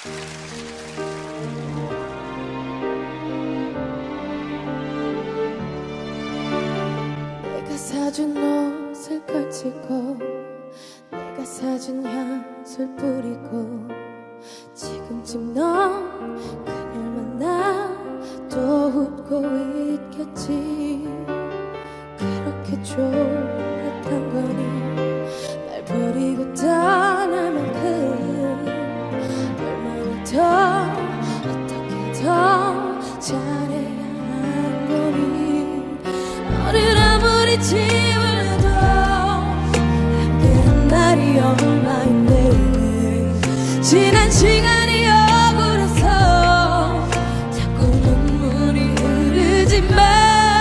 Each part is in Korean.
내가 사준 옷을 걸치고 내가 사준 향수를 뿌리고 지금쯤 넌 그녀를 만나 또 웃고 있겠지. 그렇게 좋았던 거니 날 버리고 떠날 만큼 얼마나 더 어떻게 더 잘해야 한 거니. 너를 아무리 지워도 함께한 날이 얼마인데 지난 시간이 억울해서 자꾸 눈물이 흐르지만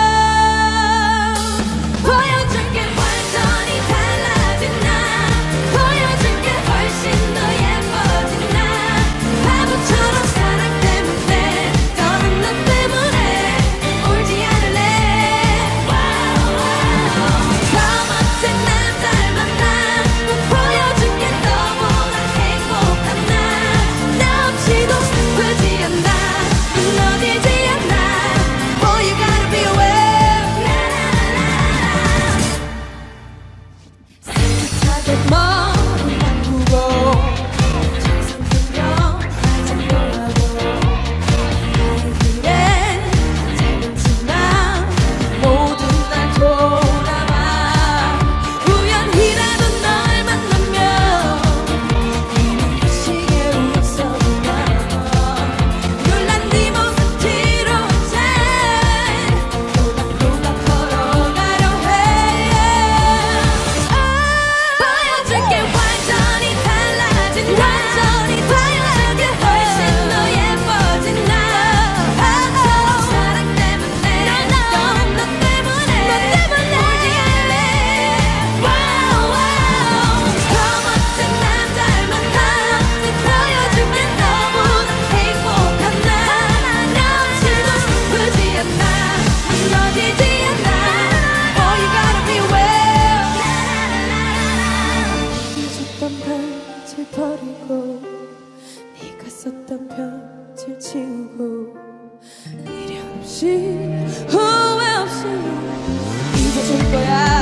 버리고 네가 썼던 편지를 지우고 미련 없이 후회 없이 잊어줄 거야.